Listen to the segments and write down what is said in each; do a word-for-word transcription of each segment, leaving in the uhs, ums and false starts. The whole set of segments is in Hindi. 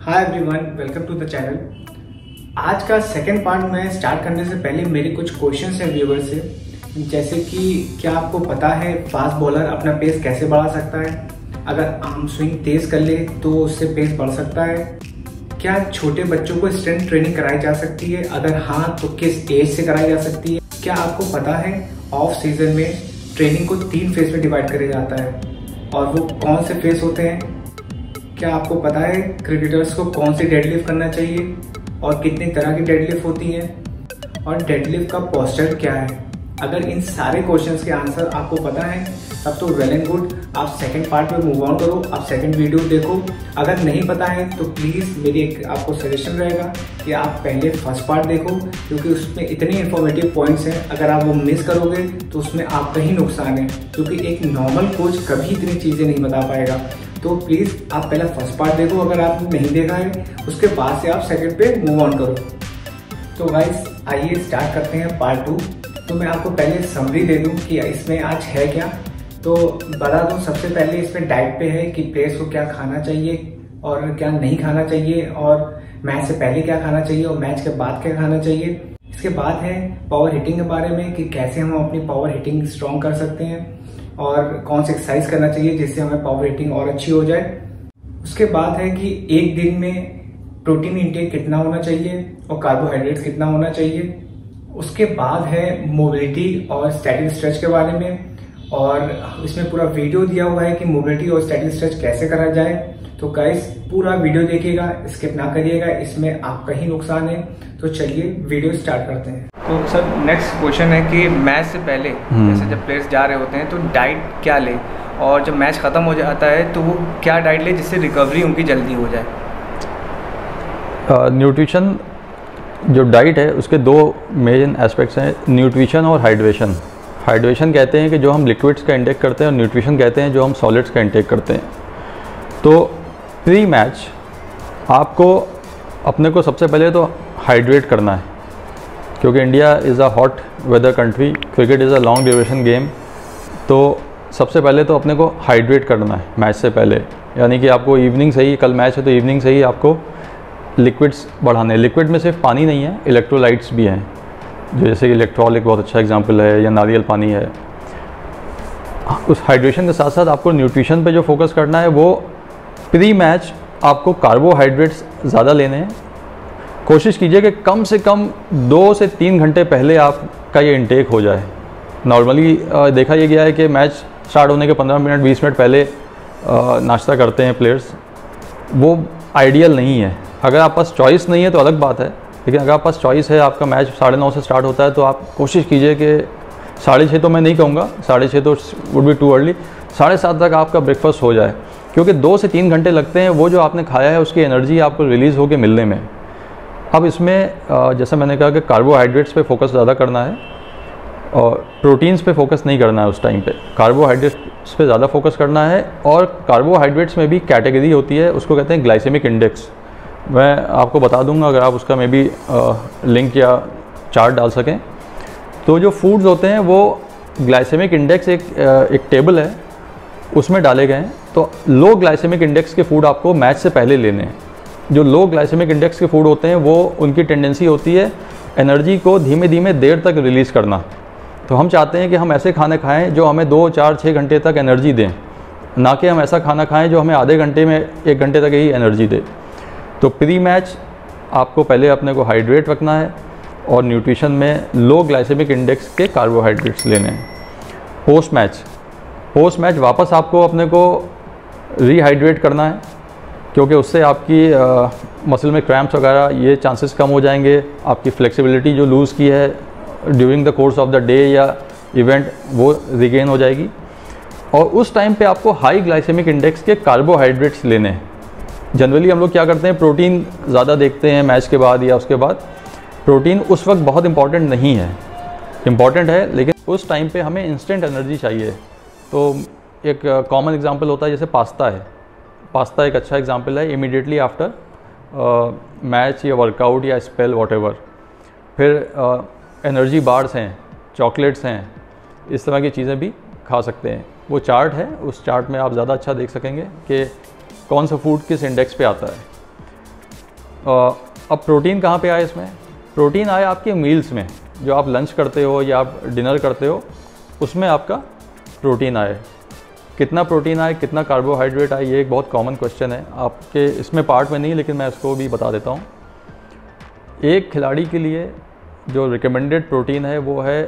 Hi everyone, welcome to the channel. आज का सेकंड पार्ट में स्टार्ट करने से पहले मेरे कुछ क्वेश्चंस हैं व्यूअर से, जैसे कि क्या आपको पता है फास्ट बॉलर अपना पेस कैसे बढ़ा सकता है? अगर आर्म स्विंग तेज कर ले तो उससे पेस बढ़ सकता है। क्या छोटे बच्चों को स्ट्रेंथ ट्रेनिंग कराई जा सकती है? अगर हाँ तो किस एज से कराई जा सकती है? क्या आपको पता है ऑफ सीजन में ट्रेनिंग को तीन फेज में डिवाइड किया जाता है और वो कौन से फेज होते हैं? क्या आपको पता है क्रिकेटर्स को कौन सी डेडलिफ्ट करना चाहिए और कितनी तरह की डेडलिफ्ट होती है और डेडलिफ्ट का पोस्चर क्या है? अगर इन सारे क्वेश्चंस के आंसर आपको पता है तब तो वेल एंड गुड, आप सेकंड पार्ट में मूव ऑन करो, आप सेकंड वीडियो देखो। अगर नहीं पता है तो प्लीज़ मेरी एक आपको सजेशन रहेगा कि आप पहले फर्स्ट पार्ट देखो, क्योंकि उसमें इतने इन्फॉर्मेटिव पॉइंट्स हैं, अगर आप वो मिस करोगे तो उसमें आपका ही नुकसान है, क्योंकि एक नॉर्मल कोच कभी इतनी चीज़ें नहीं बता पाएगा। तो प्लीज़ आप पहले फर्स्ट पार्ट देखो, अगर आपने नहीं देखा है उसके बाद से आप सेकंड पे मूव ऑन करो। तो गाइस आइए स्टार्ट करते हैं पार्ट टू। तो मैं आपको पहले समरी दे दूं कि इसमें आज है क्या। तो बता दूं सबसे पहले इसमें डाइट पे है कि प्लेयर्स को क्या खाना चाहिए और क्या नहीं खाना चाहिए, और मैच से पहले क्या खाना चाहिए और मैच के बाद क्या खाना चाहिए। इसके बाद है पावर हिटिंग के बारे में कि कैसे हम अपनी पावर हिटिंग स्ट्रॉन्ग कर सकते हैं और कौन सी एक्सरसाइज करना चाहिए जिससे हमें पावर हिटिंग और अच्छी हो जाए। उसके बाद है कि एक दिन में प्रोटीन इंटेक कितना होना चाहिए और कार्बोहाइड्रेट्स कितना होना चाहिए। उसके बाद है मोबिलिटी और स्टैटिक स्ट्रेच के बारे में, और इसमें पूरा वीडियो दिया हुआ है कि मोबिलिटी और स्टैटिक स्ट्रेच कैसे करा जाए। तो गाइस पूरा वीडियो देखिएगा, स्किप ना करिएगा, इसमें आपका ही नुकसान है। तो चलिए वीडियो स्टार्ट करते हैं। तो सर नेक्स्ट क्वेश्चन है कि मैच से पहले जैसे जब प्लेयर्स जा रहे होते हैं तो डाइट क्या ले, और जब मैच ख़त्म हो जाता है तो वो क्या डाइट ले जिससे रिकवरी उनकी जल्दी हो जाए? न्यूट्रिशन जो डाइट है उसके दो मेन एस्पेक्ट्स हैं, न्यूट्रिशन और हाइड्रेशन। हाइड्रेशन कहते हैं कि जो हम लिक्विड्स का इंटेक करते हैं, और न्यूट्रिशन कहते हैं जो हम सॉलिड्स का इंटेक करते हैं। तो प्री मैच आपको अपने को सबसे पहले तो हाइड्रेट करना है, क्योंकि India is a hot weather country, cricket is a long duration game. तो सबसे पहले तो अपने को हाइड्रेट करना है मैच से पहले, यानी कि आपको इवनिंग से ही, कल मैच है तो इवनिंग से ही आपको लिक्विड्स बढ़ाने। लिक्विड में सिर्फ पानी नहीं है, इलेक्ट्रोलाइट्स भी हैं, जो जैसे कि इलेक्ट्रॉल एक बहुत अच्छा एग्जांपल है, या नारियल पानी है। उस हाइड्रेशन के साथ साथ आपको न्यूट्रिशन पे जो फोकस करना है वो प्री मैच आपको कार्बोहाइड्रेट्स ज़्यादा लेने हैं। कोशिश कीजिए कि कम से कम दो से तीन घंटे पहले आपका ये इंटेक हो जाए। नॉर्मली देखा ये गया है कि मैच स्टार्ट होने के पंद्रह मिनट बीस मिनट पहले नाश्ता करते हैं प्लेयर्स, वो आइडियल नहीं है। अगर आप पास चॉइस नहीं है तो अलग बात है, लेकिन अगर आप पास चॉइस है, आपका मैच साढ़े नौ से स्टार्ट होता है, तो आप कोशिश कीजिए कि साढ़े छः तो मैं नहीं कहूँगा, साढ़े छः तो वुड बी टू अर्ली, साढ़े सात तक आपका ब्रेकफास्ट हो जाए, क्योंकि दो से तीन घंटे लगते हैं वो जो आपने खाया है उसकी एनर्जी आपको रिलीज़ होकर मिलने में। अब इसमें जैसे मैंने कहा कि कार्बोहाइड्रेट्स पे फोकस ज़्यादा करना है और प्रोटीन्स पे फोकस नहीं करना है उस टाइम पे, कार्बोहाइड्रेट्स पे ज़्यादा फोकस करना है। और कार्बोहाइड्रेट्स में भी कैटेगरी होती है, उसको कहते हैं ग्लाइसेमिक इंडेक्स। मैं आपको बता दूंगा अगर आप उसका मे बी लिंक या चार्ट डाल सकें। तो जो फूड्स होते हैं वो ग्लाइसेमिक इंडेक्स एक एक टेबल है उसमें डाले गए हैं। तो लो ग्लाइसेमिक इंडेक्स के फूड आपको मैच से पहले लेने हैं। जो लो ग्लाइसेमिक इंडेक्स के फूड होते हैं वो उनकी टेंडेंसी होती है एनर्जी को धीमे धीमे देर तक रिलीज़ करना। तो हम चाहते हैं कि हम ऐसे खाने खाएं जो हमें दो चार छः घंटे तक एनर्जी दें, ना कि हम ऐसा खाना खाएं जो हमें आधे घंटे में एक घंटे तक ही एनर्जी दे। तो प्री मैच आपको पहले अपने को हाइड्रेट रखना है और न्यूट्रिशन में लो ग्लाइसेमिक इंडेक्स के कार्बोहाइड्रेट्स लेने हैं। पोस्ट मैच पोस्ट मैच वापस आपको अपने को रीहाइड्रेट करना है, क्योंकि उससे आपकी मसल में क्रैम्प्स वगैरह ये चांसेस कम हो जाएंगे। आपकी फ्लेक्सिबिलिटी जो लूज़ की है during the course of the day या इवेंट वो रिगेन हो जाएगी। और उस टाइम पे आपको हाई ग्लाइसेमिक इंडेक्स के कार्बोहाइड्रेट्स लेने हैं। जनरली हम लोग क्या करते हैं, प्रोटीन ज़्यादा देखते हैं मैच के बाद या उसके बाद। प्रोटीन उस वक्त बहुत इंपॉर्टेंट नहीं है, इम्पॉर्टेंट है, लेकिन उस टाइम पे हमें इंस्टेंट एनर्जी चाहिए। तो एक कॉमन एग्जांपल होता है जैसे पास्ता है। पास्ता एक अच्छा एग्जांपल है, इमीडिएटली आफ्टर मैच या वर्कआउट या स्पेल वॉटेवर। फिर एनर्जी बार्स हैं, चॉकलेट्स हैं, इस तरह की चीज़ें भी खा सकते हैं। वो चार्ट है, उस चार्ट में आप ज़्यादा अच्छा देख सकेंगे कि कौन सा फूड किस इंडेक्स पे आता है। अब प्रोटीन कहाँ पे आया इसमें? प्रोटीन आया आपके मील्स में, जो आप लंच करते हो या आप डिनर करते हो उसमें आपका प्रोटीन आए। कितना प्रोटीन आए, कितना कार्बोहाइड्रेट आए, ये एक बहुत कॉमन क्वेश्चन है आपके, इसमें पार्ट में नहीं लेकिन मैं इसको भी बता देता हूँ। एक खिलाड़ी के लिए जो रिकमेंडेड प्रोटीन है वो है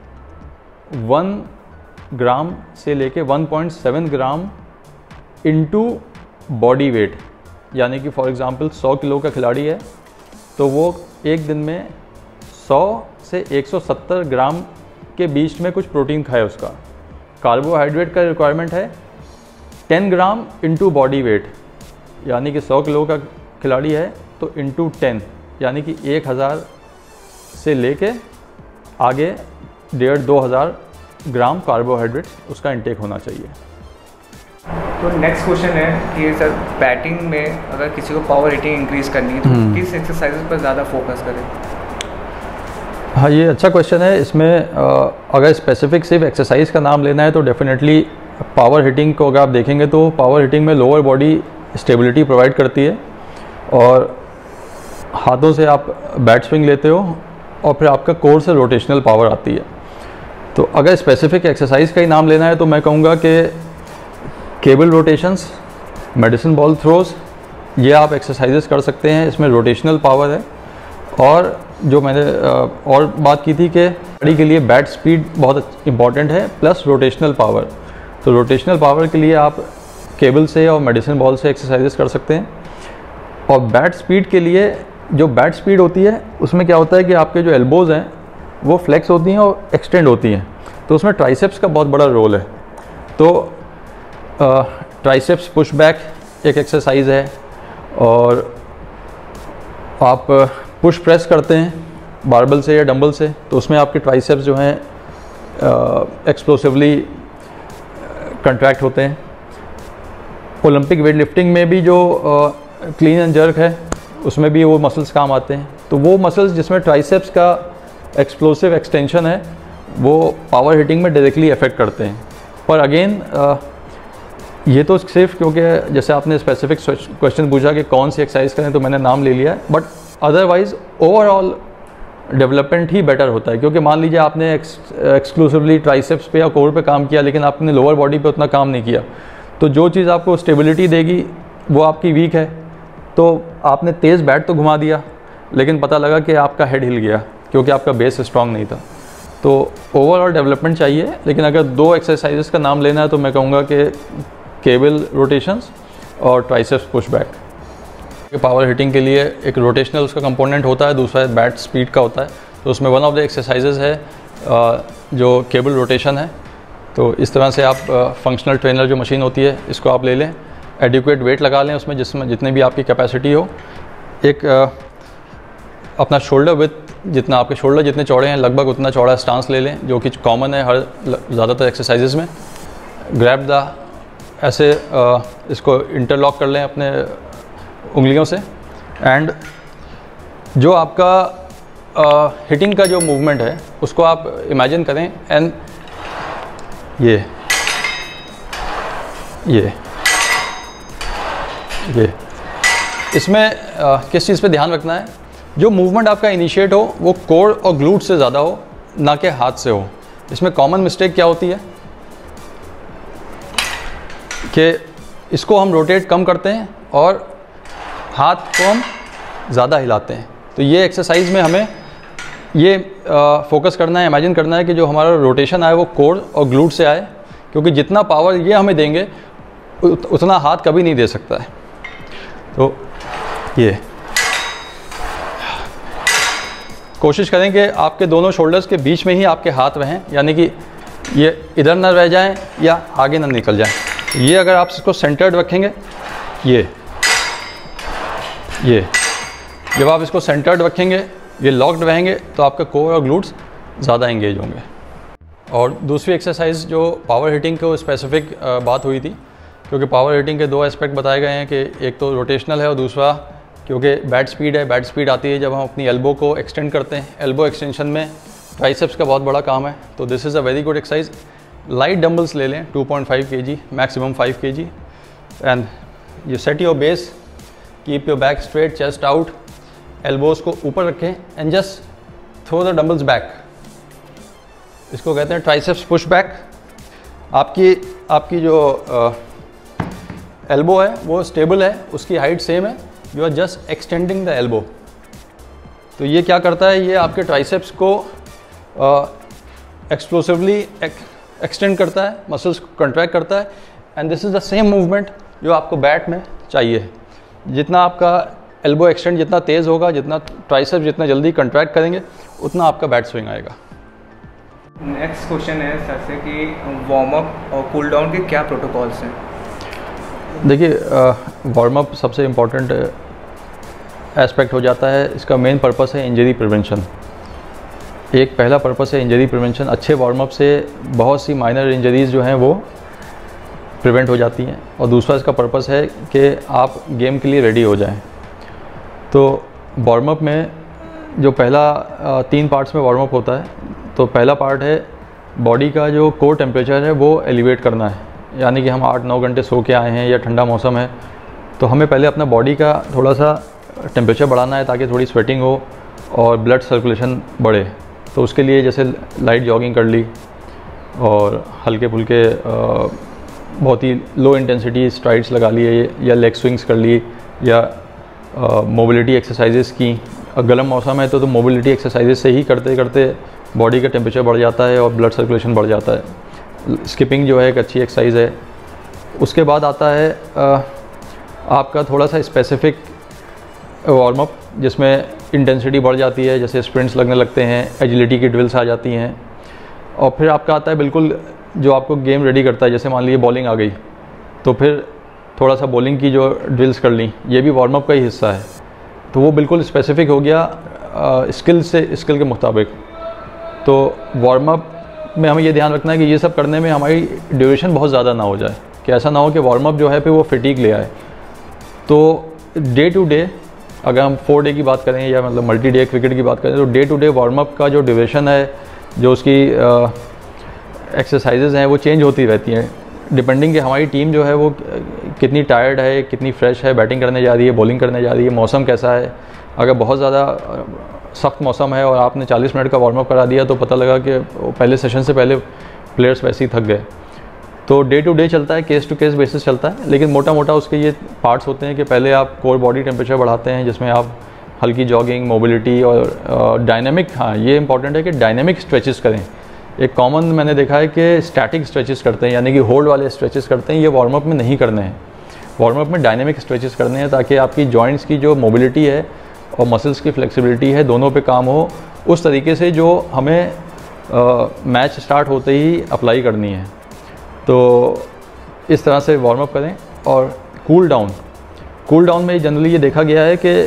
वन ग्राम से लेके one point seven gram into body weight. यानी कि फॉर एग्ज़ाम्पल सौ किलो का खिलाड़ी है तो वो एक दिन में सौ से एक सौ सत्तर ग्राम के बीच में कुछ प्रोटीन खाए। उसका कार्बोहाइड्रेट का रिक्वायरमेंट है ten gram into body weight, यानी कि सौ किलो का खिलाड़ी है तो इनटू टेन, यानी कि एक हज़ार से लेके आगे डेढ़ दो हज़ार ग्राम कार्बोहाइड्रेट उसका इंटेक होना चाहिए। तो नेक्स्ट क्वेश्चन है कि सर बैटिंग में अगर किसी को पावर हिटिंग इंक्रीज़ करनी है तो किस एक्सरसाइजेज पर ज़्यादा फोकस करें? हाँ, ये अच्छा क्वेश्चन है। इसमें अगर स्पेसिफिक सिर्फ एक्सरसाइज का नाम लेना है तो डेफिनेटली पावर हिटिंग को अगर आप देखेंगे तो पावर हिटिंग में लोअर बॉडी स्टेबिलिटी प्रोवाइड करती है और हाथों से आप बैट स्विंग लेते हो और फिर आपका कोर से रोटेशनल पावर आती है। तो अगर स्पेसिफिक एक्सरसाइज का ही नाम लेना है तो मैं कहूँगा कि cable rotations, medicine ball throws, ये आप एक्सरसाइजेस कर सकते हैं। इसमें रोटेशनल पावर है। और जो मैंने और बात की थी कि खिलाड़ी के लिए बैट स्पीड बहुत इंपॉर्टेंट है प्लस रोटेशनल पावर। तो रोटेशनल पावर के लिए आप केबल से और मेडिसिन बॉल से एक्सरसाइजेस कर सकते हैं। और बैट स्पीड के लिए जो बैट स्पीड होती है उसमें क्या होता है कि आपके जो एल्बोज़ हैं वो फ्लेक्स होती हैं और एक्सटेंड होती हैं, तो उसमें ट्राइसेप्स का बहुत बड़ा रोल है। तो ट्राइसेप्स पुश बैक एक एक्सरसाइज है और आप पुश प्रेस करते हैं बारबल से या डंबल से तो उसमें आपके ट्राइसेप्स जो हैं एक्सप्लोसिवली कंट्रैक्ट होते हैं। ओलंपिक वेट लिफ्टिंग में भी जो क्लीन एंड जर्क है उसमें भी वो मसल्स काम आते हैं। तो वो मसल्स जिसमें ट्राइसेप्स का एक्सप्लोसिव एक्सटेंशन है वो पावर हिटिंग में डायरेक्टली अफेक्ट करते हैं। पर अगेन ये तो सिर्फ क्योंकि जैसे आपने स्पेसिफिक क्वेश्चन पूछा कि कौन सी एक्सरसाइज करें तो मैंने नाम ले लिया है, बट अदरवाइज ओवरऑल डेवलपमेंट ही बेटर होता है। क्योंकि मान लीजिए आपने एक्सक्लूसिवली ट्राइसेप्स पे या कोर पे काम किया लेकिन आपने लोअर बॉडी पे उतना काम नहीं किया, तो जो चीज़ आपको स्टेबिलिटी देगी वो आपकी वीक है। तो आपने तेज़ बैट तो घुमा दिया लेकिन पता लगा कि आपका हेड हिल गया क्योंकि आपका बेस स्ट्रांग नहीं था। तो ओवरऑल डेवलपमेंट चाहिए। लेकिन अगर दो एक्सरसाइजेस का नाम लेना है तो मैं कहूँगा कि केबल रोटेशंस और triceps push back. Power hitting के लिए एक रोटेशनल उसका कंपोनेंट होता है, दूसरा बैट स्पीड का होता है। तो उसमें वन ऑफ द एक्सरसाइजेज है जो केबल रोटेशन है। तो इस तरह से आप फंक्शनल ट्रेनर जो मशीन होती है इसको आप ले लें, एडिक्वेट वेट लगा लें उसमें जिसमें जितनी भी आपकी कैपेसिटी हो। एक आ, अपना शोल्डर विथ जितना आपके शोल्डर जितने चौड़े हैं लगभग उतना चौड़ा स्टांस ले लें, जो कि कॉमन है हर ज़्यादातर एक्सरसाइजेज में। ग्रैब द ऐसे आ, इसको इंटरलॉक कर लें अपने उंगलियों से। एंड जो आपका आ, हिटिंग का जो मूवमेंट है उसको आप इमेजिन करें एंड ये ये ये इसमें आ, किस चीज़ पे ध्यान रखना है, जो मूवमेंट आपका इनिशिएट हो वो कोर और ग्लूट से ज़्यादा हो, ना कि हाथ से हो। इसमें कॉमन मिस्टेक क्या होती है कि इसको हम रोटेट कम करते हैं और हाथ को हम ज़्यादा हिलाते हैं। तो ये एक्सरसाइज में हमें ये फोकस करना है, इमेजिन करना है कि जो हमारा रोटेशन आए वो कोर और ग्लूट से आए, क्योंकि जितना पावर ये हमें देंगे उत, उतना हाथ कभी नहीं दे सकता है। तो ये कोशिश करें कि आपके दोनों शोल्डर्स के बीच में ही आपके हाथ रहें, यानी कि ये इधर ना रह जाएं या आगे ना निकल जाएं। ये अगर आप इसको सेंटर्ड रखेंगे, ये ये जब आप इसको सेंटर्ड रखेंगे, ये लॉक्ड रहेंगे, तो आपका कोर और ग्लूट्स ज़्यादा एंगेज होंगे। और दूसरी एक्सरसाइज जो पावर हिटिंग को स्पेसिफिक बात हुई थी, क्योंकि पावर हिटिंग के दो एस्पेक्ट बताए गए हैं कि एक तो रोटेशनल है और दूसरा क्योंकि बैट स्पीड है। बैट स्पीड आती है जब हम अपनी एल्बो को एक्सटेंड करते हैं। एल्बो एक्सटेंशन में ट्राइसेप्स का बहुत बड़ा काम है। तो this is a very good exercise. Light dumbbells ले लें two point five KG, maximum five KG, and you set your base, keep your back straight, chest out, elbows को ऊपर रखें and just throw the dumbbells back. इसको कहते हैं ट्राइसेप्स पुश बैक। आपकी आपकी जो एल्बो है वो स्टेबल है, उसकी हाइट सेम है, you are just extending the elbow. तो ये क्या करता है, ये आपके ट्राइसेप्स को एक्सप्लोसिवली एक्सटेंड करता है, मसल्स को कंट्रैक्ट करता है, and this is the same movement जो आपको बैट में चाहिए। जितना आपका एल्बो एक्सटेंड जितना तेज़ होगा, जितना ट्राइसेप्स जितना जल्दी कंट्रैक्ट करेंगे, उतना आपका बैट स्विंग आएगा। नेक्स्ट क्वेश्चन है सर से कि वार्म अप और कूल डाउन के क्या प्रोटोकॉल्स हैं? देखिए, वार्म अप सबसे इम्पॉर्टेंट एस्पेक्ट हो जाता है। इसका मेन पर्पस है इंजरी प्रिवेंशन। एक पहला पर्पस है इंजरी प्रिवेंशन। अच्छे वार्म अप से बहुत सी माइनर इंजरीज़ जो हैं वो प्रिवेंट हो जाती हैं, और दूसरा इसका पर्पस है कि आप गेम के लिए रेडी हो जाएं। तो वार्म अप में जो पहला तीन पार्ट्स में वार्म अप होता है, तो पहला पार्ट है बॉडी का जो कोर टेम्परेचर है वो एलिवेट करना है। यानी कि हम आठ नौ घंटे सो के आए हैं या ठंडा मौसम है, तो हमें पहले अपना बॉडी का थोड़ा सा टेम्परेचर बढ़ाना है ताकि थोड़ी स्वेटिंग हो और ब्लड सर्कुलेशन बढ़े। तो उसके लिए जैसे लाइट जॉगिंग कर ली और हल्के फुल्के बहुत ही लो इंटेंसिटी स्ट्राइड्स लगा लिए, या लेग स्विंग्स कर ली, या मोबिलिटी एक्सरसाइजेस की। गर्म मौसम है तो तो मोबिलिटी एक्सरसाइजेस से ही करते करते बॉडी का टेम्परेचर बढ़ जाता है और ब्लड सर्कुलेशन बढ़ जाता है। स्किपिंग जो है एक अच्छी एक्सरसाइज है। उसके बाद आता है आ, आपका थोड़ा सा स्पेसिफिक वार्म अप, जिसमें इंटेंसिटी बढ़ जाती है, जैसे स्प्रिंट्स लगने लगते हैं, एजिलिटी की ड्रिल्स आ जाती हैं। और फिर आपका आता है बिल्कुल जो आपको गेम रेडी करता है, जैसे मान लीजिए बॉलिंग आ गई तो फिर थोड़ा सा बॉलिंग की जो ड्रिल्स कर ली, ये भी वार्म अप का ही हिस्सा है। तो वो बिल्कुल स्पेसिफिक हो गया स्किल से स्किल के मुताबिक। तो वार्म अप में हमें ये ध्यान रखना है कि ये सब करने में हमारी ड्यूरेशन बहुत ज़्यादा ना हो जाए, कि ऐसा ना हो कि वार्म अप जो है फिर वो फिटीग ले आए। तो डे टू डे अगर हम फोर डे की बात करें या मतलब मल्टी डे क्रिकेट की बात करें, तो day to day warm up का जो ड्यूरेशन है, जो उसकी एक्सरसाइजेज़ हैं वो चेंज होती रहती हैं, डिपेंडिंग कि हमारी टीम जो है वो कितनी टायर्ड है, कितनी फ्रेश है, बैटिंग करने जा रही है, बॉलिंग करने जा रही है, मौसम कैसा है। अगर बहुत ज़्यादा सख्त मौसम है और आपने चालीस मिनट का वार्म अप करा दिया, तो पता लगा कि पहले सेशन से पहले प्लेयर्स वैसे ही थक गए। तो डे टू डे चलता है, केस टू केस बेसिस चलता है, लेकिन मोटा मोटा उसके ये पार्ट्स होते हैं कि पहले आप कोर बॉडी टेम्परेचर बढ़ाते हैं, जिसमें आप हल्की जॉगिंग, मोबिलिटी और डायनेमिक, हाँ ये इंपॉर्टेंट है कि डायनेमिक स्ट्रेचेस करें। एक कॉमन मैंने देखा है कि स्टैटिक स्ट्रेचेस करते हैं, यानी कि होल्ड वाले स्ट्रेचेस करते हैं, ये वार्म अप में नहीं करने हैं। वार्म अप में डायनेमिक स्ट्रेचेस करने हैं ताकि आपकी जॉइंट्स की जो मोबिलिटी है और मसल्स की फ्लेक्सिबिलिटी है, दोनों पे काम हो उस तरीके से जो हमें मैच स्टार्ट होते ही अप्लाई करनी है। तो इस तरह से वार्म अप करें। और कूल डाउन, कूल डाउन में जनरली ये देखा गया है कि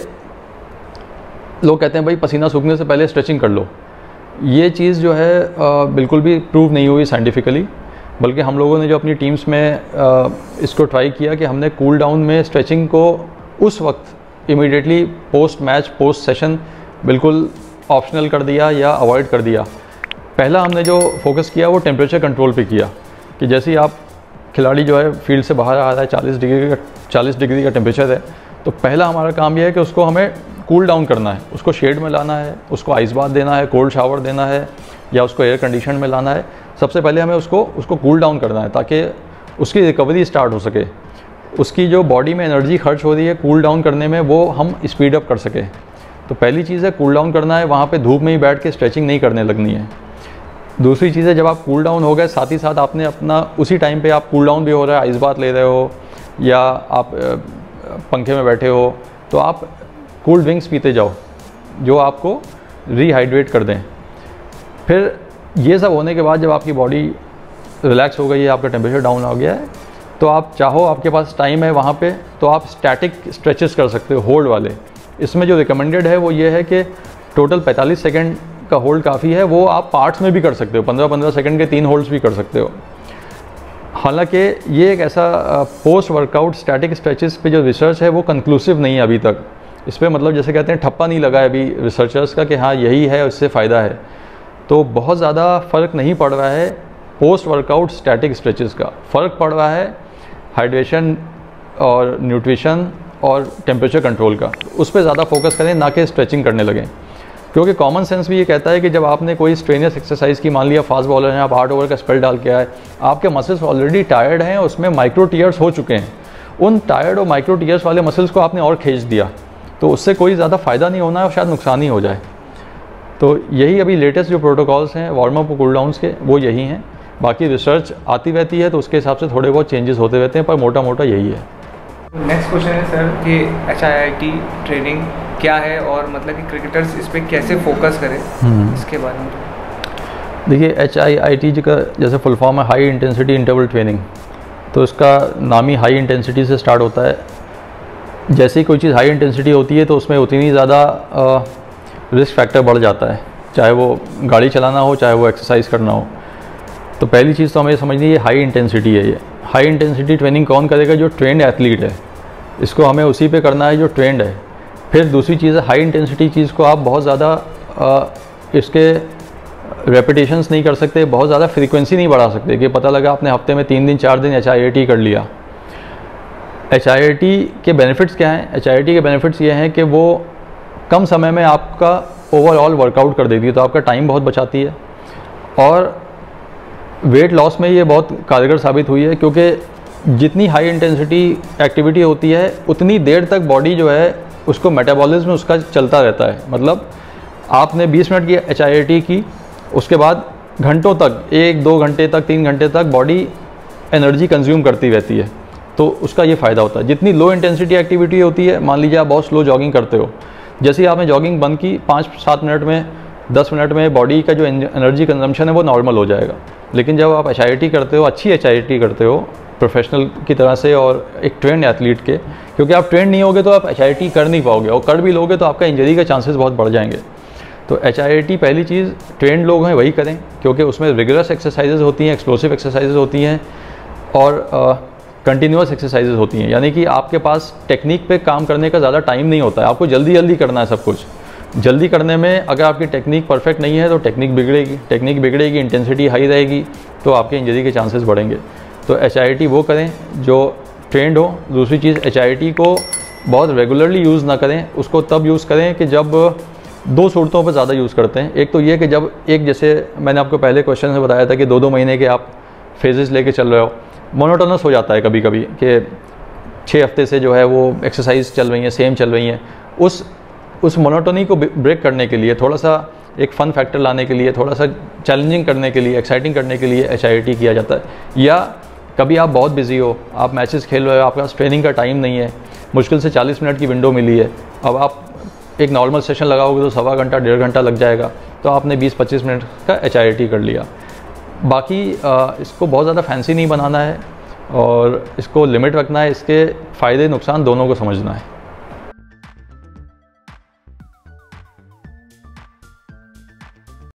लोग कहते हैं भाई पसीना सूखने से पहले स्ट्रेचिंग कर लो। ये चीज़ जो है आ, बिल्कुल भी प्रूव नहीं हुई साइंटिफिकली, बल्कि हम लोगों ने जो अपनी टीम्स में आ, इसको ट्राई किया कि हमने कूल डाउन में स्ट्रेचिंग को उस वक्त immediately post match post session बिल्कुल ऑप्शनल कर दिया या अवॉइड कर दिया। पहला हमने जो फोकस किया वो टेम्परेचर कंट्रोल पे किया, कि जैसे ही आप खिलाड़ी जो है फील्ड से बाहर आ रहा है, चालीस डिग्री का चालीस डिग्री का टेम्परेचर है, तो पहला हमारा काम यह है कि उसको हमें कूल डाउन करना है, उसको शेड में लाना है, उसको आइस बाथ देना है, कोल्ड शावर देना है, या उसको एयर कंडीशन में लाना है। सबसे पहले हमें उसको उसको कूल डाउन करना है ताकि उसकी रिकवरी स्टार्ट हो सके। उसकी जो बॉडी में एनर्जी खर्च हो रही है कूल डाउन करने में, वो हम स्पीड अप कर सके। तो पहली चीज़ है कूल डाउन करना है, वहाँ पे धूप में ही बैठ के स्ट्रेचिंग नहीं करने लगनी है। दूसरी चीज़ है जब आप कूल डाउन हो गए, साथ ही साथ आपने अपना उसी टाइम पे आप कूल डाउन भी हो रहा है, आइस बाथ ले रहे हो या आप पंखे में बैठे हो, तो आप कूल ड्रिंक्स पीते जाओ जो आपको रिहाइड्रेट कर दें। फिर ये सब होने के बाद जब आपकी बॉडी रिलैक्स हो गई है, आपका टेम्परेचर डाउन हो गया है, तो आप चाहो, आपके पास टाइम है वहाँ पे, तो आप स्टैटिक स्ट्रेचेस कर सकते हो होल्ड वाले। इसमें जो रिकमेंडेड है वो ये है कि टोटल पैंतालीस सेकंड का होल्ड काफ़ी है, वो आप पार्ट्स में भी कर सकते हो, पंद्रह पंद्रह सेकंड के तीन होल्ड्स भी कर सकते हो। हालांकि ये एक ऐसा पोस्ट वर्कआउट स्टैटिक स्ट्रेचेस पे जो रिसर्च है वो कंक्लूसिव नहीं है अभी तक। इस पर मतलब जैसे कहते हैं ठप्पा नहीं लगा है अभी रिसर्चर्स का कि हाँ यही है, इससे फ़ायदा है। तो बहुत ज़्यादा फ़र्क नहीं पड़ रहा है पोस्ट वर्कआउट स्टैटिक स्ट्रेचेस का। फ़र्क पड़ रहा है हाइड्रेशन और न्यूट्रिशन और टेम्परेचर कंट्रोल का, उस पर ज़्यादा फोकस करें, ना कि स्ट्रेचिंग करने लगें। क्योंकि कॉमन सेंस भी ये कहता है कि जब आपने कोई स्ट्रेनियस एक्सरसाइज की, मान लिया फास्ट बॉलर हैं, आप आठ ओवर का स्पेल डाल के आए, आपके मसल्स ऑलरेडी टायर्ड हैं, उसमें माइक्रो टीयर्स हो चुके हैं, उन टायर्ड और माइक्रो टीयर्स वाले मसल्स को आपने और खींच दिया, तो उससे कोई ज़्यादा फ़ायदा नहीं होना है और शायद नुकसान ही हो जाए। तो यही अभी लेटेस्ट जो प्रोटोकॉल्स हैं वार्म अप और कूल डाउन्स के, वो यही हैं। बाकी रिसर्च आती रहती है तो उसके हिसाब से थोड़े बहुत चेंजेस होते रहते हैं, पर मोटा मोटा यही है। नेक्स्ट क्वेश्चन है सर कि H I I T training क्या है और मतलब कि क्रिकेटर्स इस पर कैसे फोकस करें, इसके बारे में। देखिए, एच आई आई टी का जैसे फुल फॉर्म है हाई इंटेंसिटी इंटरवल ट्रेनिंग, तो इसका नाम ही हाई इंटेंसिटी से स्टार्ट होता है। जैसे ही कोई चीज़ हाई इंटेंसिटी होती है तो उसमें उतनी ज़्यादा रिस्क फैक्टर बढ़ जाता है, चाहे वो गाड़ी चलाना हो, चाहे वो एक्सरसाइज करना हो। तो पहली चीज़ तो हमें समझनी है हाई इंटेंसिटी है। ये हाई इंटेंसिटी ट्रेनिंग कौन करेगा? जो ट्रेंड एथलीट है, इसको हमें उसी पे करना है जो ट्रेंड है। फिर दूसरी चीज़ है हाई इंटेंसिटी चीज़ को आप बहुत ज़्यादा इसके रेपिटेशंस नहीं कर सकते, बहुत ज़्यादा फ्रीक्वेंसी नहीं बढ़ा सकते कि पता लगा आपने हफ्ते में तीन दिन चार दिन एच आई आई टी कर लिया। एच आई आई टी के बेनिफिट्स क्या हैं? एच आई आई टी के बेनिफिट्स ये हैं कि वो कम समय में आपका ओवरऑल वर्कआउट कर देती है, तो आपका टाइम बहुत बचाती है। और वेट लॉस में ये बहुत कारगर साबित हुई है, क्योंकि जितनी हाई इंटेंसिटी एक्टिविटी होती है उतनी देर तक बॉडी जो है उसको मेटाबॉलिज्म उसका चलता रहता है। मतलब आपने बीस मिनट की एच आई आई टी की, उसके बाद घंटों तक, एक दो घंटे तक, तीन घंटे तक बॉडी एनर्जी कंज्यूम करती रहती है, तो उसका ये फ़ायदा होता है। जितनी लो इंटेंसिटी एक्टिविटी होती है, मान लीजिए आप बहुत स्लो जॉगिंग करते हो, जैसे ही आपने जॉगिंग बंद की, पाँच सात मिनट में, दस मिनट में बॉडी का जो एनर्जी कंजम्पशन है वो नॉर्मल हो जाएगा। लेकिन जब आप एच आई आई टी करते हो, अच्छी एच आई आई टी करते हो प्रोफेशनल की तरह से और एक ट्रेंड एथलीट के, क्योंकि आप ट्रेंड नहीं होगे तो आप एच आई आई टी कर नहीं पाओगे, और कर भी लोगे तो आपका इंजरी के चांसेस बहुत बढ़ जाएंगे। तो एच आई आई टी पहली चीज़ ट्रेंड लोग हैं वही करें, क्योंकि उसमें रिगुलस एक्सरसाइजेज होती हैं, एक्सप्लोसिव एक्सरसाइजेज होती हैं और कंटिन्यूस एक्सरसाइजेज होती हैं। यानी कि आपके पास टेक्निक पे काम करने का ज़्यादा टाइम नहीं होता है, आपको जल्दी जल्दी करना है सब कुछ। जल्दी करने में अगर आपकी टेक्निक परफेक्ट नहीं है तो टेक्निक बिगड़ेगी, टेक्निक बिगड़ेगी, इंटेंसिटी हाई रहेगी, तो आपके इंजरी के चांसेस बढ़ेंगे। तो एच आई आई टी वो करें जो ट्रेंड हो। दूसरी चीज़, एच आई आई टी को बहुत रेगुलरली यूज़ ना करें, उसको तब यूज़ करें कि जब दो सूरतों पर ज़्यादा यूज़ करते हैं। एक तो ये कि जब एक, जैसे मैंने आपको पहले क्वेश्चन में बताया था कि दो दो महीने के आप फेजेस लेके चल रहे हो, मोनोटोनस हो जाता है कभी कभी कि छः हफ्ते से जो है वो एक्सरसाइज चल रही हैं, सेम चल रही हैं। उस उस मोनोटोनी को ब्रेक करने के लिए, थोड़ा सा एक फ़न फैक्टर लाने के लिए, थोड़ा सा चैलेंजिंग करने के लिए, एक्साइटिंग करने के लिए एच आई आई टी किया जाता है। या कभी आप बहुत बिजी हो, आप मैचेस खेल रहे हो, आपके पास ट्रेनिंग का टाइम नहीं है, मुश्किल से चालीस मिनट की विंडो मिली है, अब आप एक नॉर्मल सेशन लगाओगे तो सवा घंटा डेढ़ घंटा लग जाएगा, तो आपने बीस पच्चीस मिनट का एच आई आई टी कर लिया। बाकी आ, इसको बहुत ज़्यादा फैंसी नहीं बनाना है और इसको लिमिट रखना है, इसके फ़ायदे नुकसान दोनों को समझना है।